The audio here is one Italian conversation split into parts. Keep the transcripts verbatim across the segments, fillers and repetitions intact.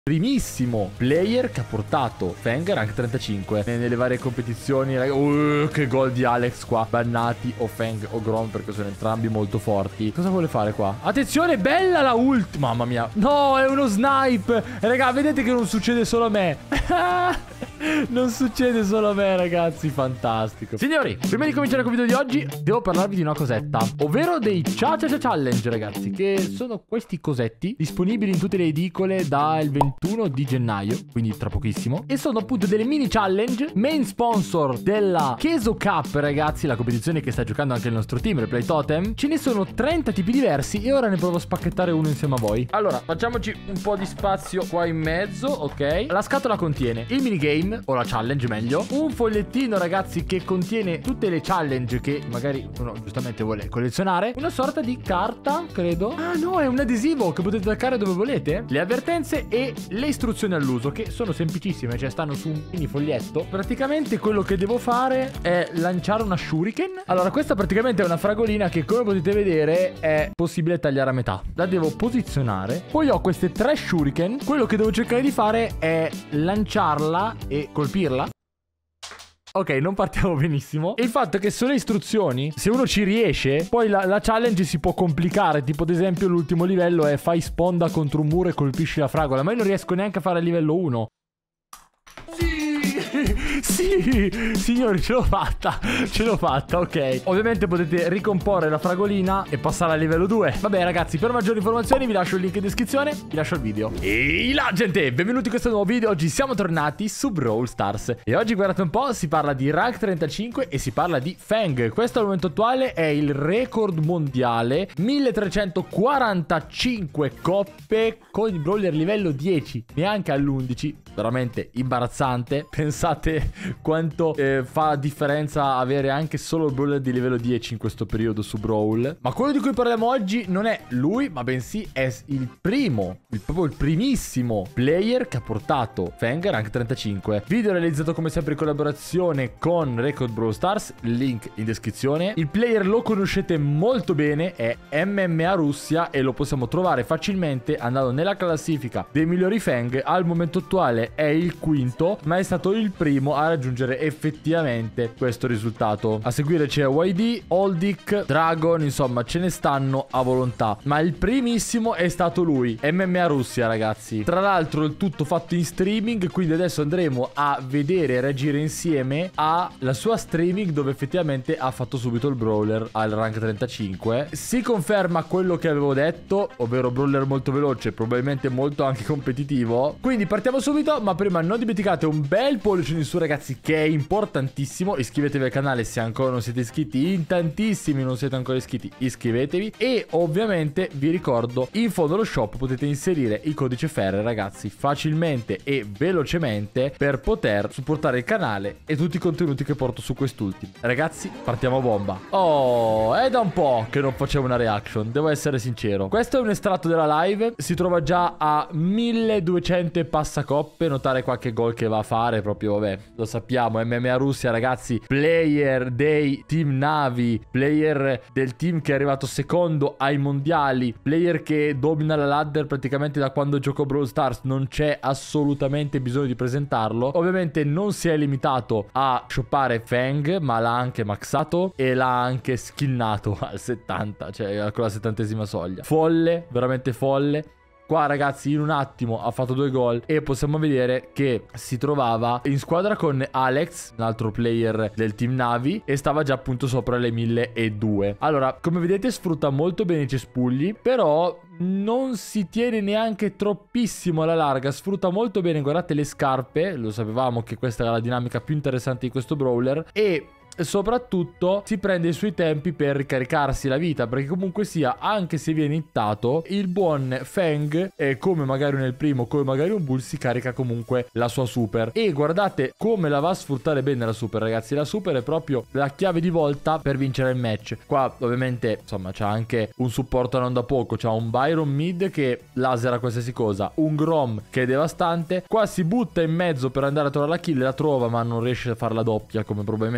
primissimo player che ha portato Feng rank trentacinque nelle varie competizioni. Uh, che gol di Alex qua. Bannati o Feng o Grom perché sono entrambi molto forti. Cosa vuole fare qua? Attenzione, bella la ult. Mamma mia. No, è uno snipe. Raga, vedete che non succede solo a me. Non succede solo a me, ragazzi. Fantastico. Signori, prima di cominciare con il video di oggi devo parlarvi di una cosetta, ovvero dei Cha Cha Cha Challenge, ragazzi, che sono questi cosetti disponibili in tutte le edicole dal ventuno di gennaio, quindi tra pochissimo, e sono appunto delle mini challenge, main sponsor della Keso Cup, ragazzi, la competizione che sta giocando anche il nostro team, Replay Totem. Ce ne sono trenta tipi diversi e ora ne provo a spacchettare uno insieme a voi. Allora, facciamoci un po' di spazio qua in mezzo, ok? La scatola contiene il minigame, o la challenge meglio, un fogliettino, ragazzi, che contiene tutte le challenge che magari uno giustamente vuole collezionare, una sorta di carta, credo. Ah no, è un adesivo che potete attaccare dove volete, le avvertenze e le istruzioni all'uso, che sono semplicissime, cioè stanno su un mini foglietto. Praticamente quello che devo fare è lanciare una shuriken. Allora, questa praticamente è una fragolina che, come potete vedere, è possibile tagliare a metà. La devo posizionare, poi ho queste tre shuriken. Quello che devo cercare di fare è lanciarla e colpirla. Ok, non partiamo benissimo. E il fatto è che sulle istruzioni, se uno ci riesce, poi la, la challenge si può complicare. Tipo, ad esempio, l'ultimo livello è fai sponda contro un muro e colpisci la fragola. Ma io non riesco neanche a fare il livello uno. Sì, signori, ce l'ho fatta. Ce l'ho fatta, ok. Ovviamente potete ricomporre la fragolina e passare al livello due. Vabbè, ragazzi, per maggiori informazioni vi lascio il link in descrizione. Vi lascio il video. E là, gente, benvenuti in questo nuovo video. Oggi siamo tornati su Brawl Stars e oggi, guardate un po', si parla di rank trentacinque e si parla di Feng. Questo al momento attuale è il record mondiale, milletrecentoquarantacinque coppe con i brawler livello dieci, neanche all'undici. Veramente imbarazzante. Pensate quanto eh, fa differenza avere anche solo il brawler di livello dieci in questo periodo su Brawl. Ma quello di cui parliamo oggi non è lui, ma bensì è il primo, il, proprio il primissimo player che ha portato Feng rank trentacinque. Video realizzato come sempre in collaborazione con Record Brawl Stars, link in descrizione. Il player lo conoscete molto bene, è M M A Russia e lo possiamo trovare facilmente andando nella classifica dei migliori Feng. Al momento attuale è il quinto, ma è stato il primo a raggiungere effettivamente questo risultato. A seguire c'è Y D, Oldic, Dragon, insomma ce ne stanno a volontà, ma il primissimo è stato lui, M M A Russia, ragazzi. Tra l'altro il tutto fatto in streaming, quindi adesso andremo a vedere e reagire insieme alla sua streaming, dove effettivamente ha fatto subito il brawler al rank trentacinque. Si conferma quello che avevo detto, ovvero brawler molto veloce, probabilmente molto anche competitivo. Quindi partiamo subito, ma prima non dimenticate un bel pollice in su, ragazzi, che è importantissimo. Iscrivetevi al canale se ancora non siete iscritti. In tantissimi non siete ancora iscritti, iscrivetevi. E ovviamente vi ricordo, in fondo allo shop potete inserire il codice F E R, ragazzi, facilmente e velocemente, per poter supportare il canale e tutti i contenuti che porto su quest'ultimo. Ragazzi, partiamo a bomba. Oh, è da un po' che non facevo una reaction, devo essere sincero. Questo è un estratto della live, si trova già a milleduecento e passa coppe. Notare qualche gol che va a fare, proprio, vabbè, lo sappiamo. M M A Russia, ragazzi, player dei team Navi, player del team che è arrivato secondo ai mondiali, player che domina la ladder praticamente da quando gioco Brawl Stars. Non c'è assolutamente bisogno di presentarlo. Ovviamente non si è limitato a shoppare Feng, ma l'ha anche maxato e l'ha anche skinnato al settanta, cioè con la settantesima soglia. Folle, veramente folle. Qua, ragazzi, in un attimo ha fatto due gol e possiamo vedere che si trovava in squadra con Alex, un altro player del team Navi, e stava già appunto sopra le mille e due. Allora, come vedete, sfrutta molto bene i cespugli, però non si tiene neanche troppissimo alla larga. Sfrutta molto bene, guardate le scarpe, lo sapevamo che questa era la dinamica più interessante di questo brawler, e soprattutto si prende i suoi tempi per ricaricarsi la vita, perché comunque sia, anche se viene hittato, il buon Feng, eh, come magari nel primo, come magari un bull, si carica comunque la sua super. E guardate come la va a sfruttare bene la super, ragazzi. La super è proprio la chiave di volta per vincere il match. Qua ovviamente, insomma, c'ha anche un supporto non da poco. C'ha un Byron mid che lasera qualsiasi cosa, un Grom che è devastante. Qua si butta in mezzo per andare a trovare la kill, la trova ma non riesce a fare la doppia come probabilmente voleva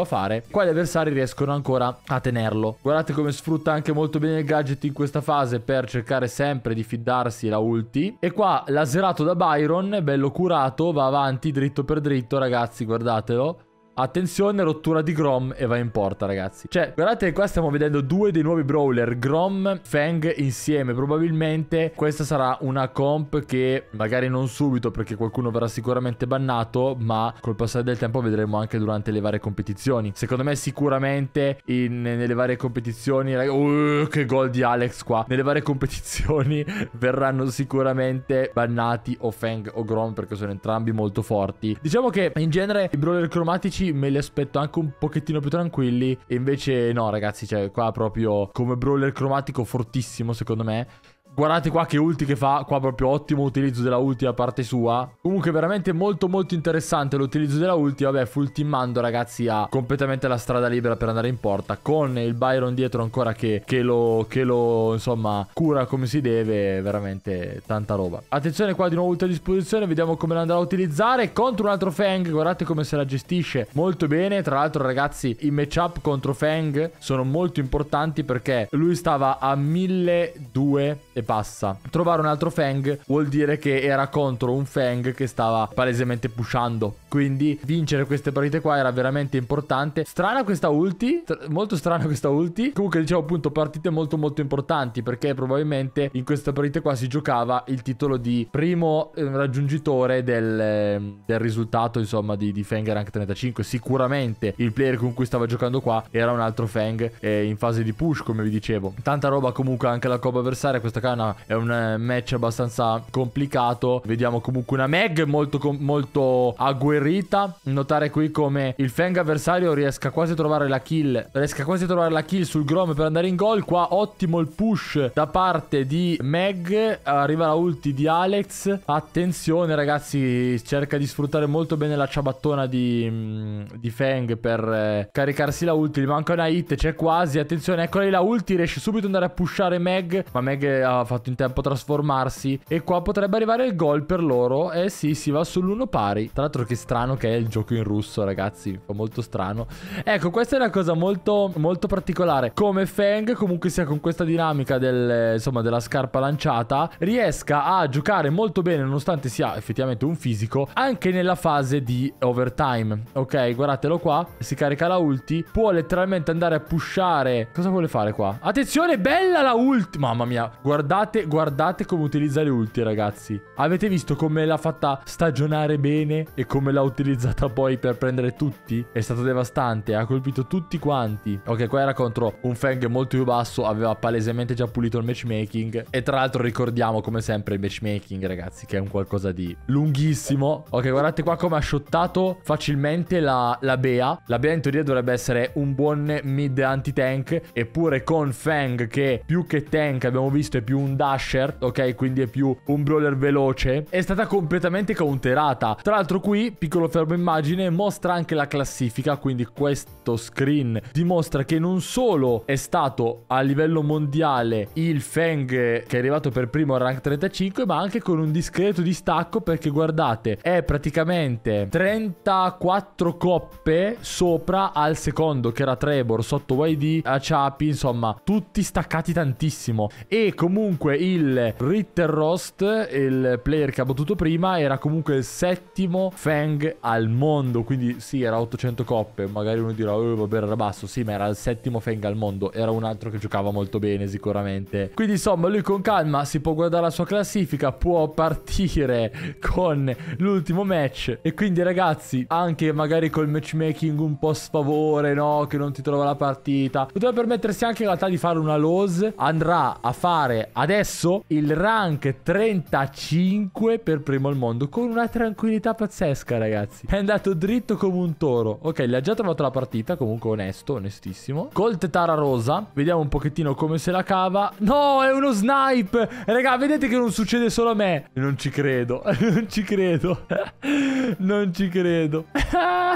fare, qua gli avversari riescono ancora a tenerlo. Guardate come sfrutta anche molto bene il gadget in questa fase per cercare sempre di fiddarsi la ulti. E qua laserato da Byron, bello curato, va avanti dritto per dritto, ragazzi, guardatelo. Attenzione, rottura di Grom e va in porta, ragazzi. Cioè, guardate che qua stiamo vedendo due dei nuovi brawler, Grom, Fang insieme. Probabilmente questa sarà una comp che magari non subito, perché qualcuno verrà sicuramente bannato, ma col passare del tempo vedremo anche durante le varie competizioni. Secondo me sicuramente in, nelle varie competizioni, uh, che gol di Alex qua. Nelle varie competizioni verranno sicuramente bannati o Fang o Grom, perché sono entrambi molto forti. Diciamo che in genere i brawler cromatici me li aspetto anche un pochettino più tranquilli, e invece no, ragazzi, cioè qua proprio come brawler cromatico fortissimo secondo me. Guardate qua che ulti che fa, qua proprio ottimo utilizzo della ulti da parte sua. Comunque veramente molto molto interessante l'utilizzo della ulti. Vabbè, full teamando, ragazzi, ha completamente la strada libera per andare in porta, con il Byron dietro ancora che, che, lo, che lo, insomma, cura come si deve. Veramente tanta roba. Attenzione qua, di nuovo ulti a disposizione, vediamo come la andrà a utilizzare contro un altro Fang. Guardate come se la gestisce molto bene. Tra l'altro, ragazzi, i matchup contro Fang sono molto importanti, perché lui stava a milleduecento e passa. Trovare un altro Fang vuol dire che era contro un Fang che stava palesemente pushando, quindi vincere queste partite qua era veramente importante. Strana questa ulti, molto strana questa ulti. Comunque dicevo appunto partite molto molto importanti, perché probabilmente in queste partite qua si giocava il titolo di primo eh, raggiungitore del, eh, del risultato, insomma, di, di Fang Rank trentacinque. Sicuramente il player con cui stava giocando qua era un altro Fang eh, in fase di push, come vi dicevo. Tanta roba comunque anche la copa avversaria. Questa qua è un match abbastanza complicato. Vediamo comunque una Meg molto, molto agguerrita. Notare qui come il Fang avversario riesca quasi a trovare la kill Riesca quasi a trovare la kill sul Grom per andare in gol. Qua ottimo il push da parte di Meg. Arriva la ulti di Alex. Attenzione, ragazzi, cerca di sfruttare molto bene la ciabattona di, di Fang per eh, caricarsi la ulti. Gli manca una hit, c'è quasi. Attenzione, eccola lì la ulti. Riesce subito ad andare a pushare Meg, ma Meg ha ha fatto in tempo a trasformarsi, e qua potrebbe arrivare il gol per loro. Eh sì, si va sull'uno pari. Tra l'altro che strano che è il gioco in russo, ragazzi, fa molto strano. Ecco, questa è una cosa molto molto particolare, come Fang comunque sia con questa dinamica del, insomma, della scarpa lanciata riesca a giocare molto bene, nonostante sia effettivamente un fisico, anche nella fase di overtime. Ok, guardatelo qua, si carica la ulti, può letteralmente andare a pushare. Cosa vuole fare qua? Attenzione, bella la ulti, mamma mia. Guardate, guardate come utilizza le ulti, ragazzi. Avete visto come l'ha fatta stagionare bene e come l'ha utilizzata poi per prendere tutti? È stato devastante, ha colpito tutti quanti. Ok, qua era contro un Fang molto più basso, aveva palesemente già pulito il matchmaking. E tra l'altro ricordiamo come sempre il matchmaking, ragazzi, che è un qualcosa di lunghissimo. Ok, guardate qua come ha shottato facilmente la, la Bea. La Bea in teoria dovrebbe essere un buon mid anti-tank, eppure con Fang, che più che tank abbiamo visto è più un dasher, ok, quindi è più un brawler veloce, è stata completamente counterata. Tra l'altro qui, piccolo fermo immagine, mostra anche la classifica, quindi questo screen dimostra che non solo è stato a livello mondiale il Fang che è arrivato per primo a rank trentacinque, ma anche con un discreto distacco, perché guardate, è praticamente trentaquattro coppe sopra al secondo, che era Trevor, sotto Y D, Aciapi, insomma tutti staccati tantissimo. E comunque il Ritterrost, il player che ha battuto prima, era comunque il settimo Fang al mondo, quindi sì, era ottocento coppe. Magari uno dirà, oh, vabbè, era basso, sì, ma era il settimo Fang al mondo, era un altro che giocava molto bene sicuramente. Quindi insomma lui con calma si può guardare la sua classifica, può partire con l'ultimo match, e quindi ragazzi, anche magari col matchmaking un po' sfavore, no, che non ti trova la partita, poteva permettersi anche in realtà di fare una lose. Andrà a fare adesso il rank trentacinque per primo al mondo con una tranquillità pazzesca, ragazzi. È andato dritto come un toro. Ok, le ha già trovato la partita, comunque onesto, onestissimo. Col Tetara rosa, vediamo un pochettino come se la cava. No, è uno snipe. Raga, vedete che non succede solo a me. Non ci credo. Non ci credo. Non ci credo.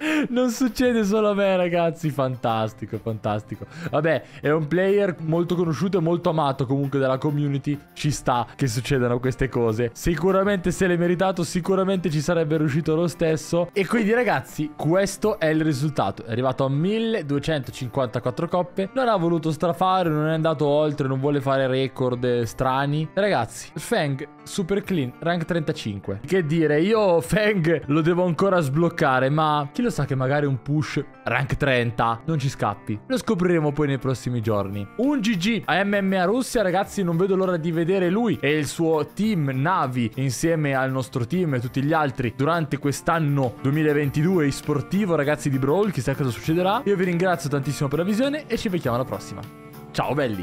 Non succede solo a me, ragazzi. Fantastico, fantastico. Vabbè, è un player molto conosciuto e molto amato comunque dalla community. Ci sta che succedano queste cose. Sicuramente se l'è meritato, sicuramente ci sarebbe riuscito lo stesso. E quindi, ragazzi, questo è il risultato. È arrivato a milleduecentocinquantaquattro coppe. Non ha voluto strafare, non è andato oltre, non vuole fare record strani. Ragazzi, Feng super clean, rank trentacinque. Che dire, io Feng lo devo ancora sbloccare, ma chi lo sa che magari un push rank trenta non ci scappi. Lo scopriremo poi nei prossimi giorni. Un G G a M M A Russia, ragazzi. Non vedo l'ora di vedere lui e il suo team Navi insieme al nostro team e tutti gli altri durante quest'anno duemilaventidue sportivo, ragazzi, di Brawl. Chissà cosa succederà. Io vi ringrazio tantissimo per la visione e ci vediamo alla prossima. Ciao belli.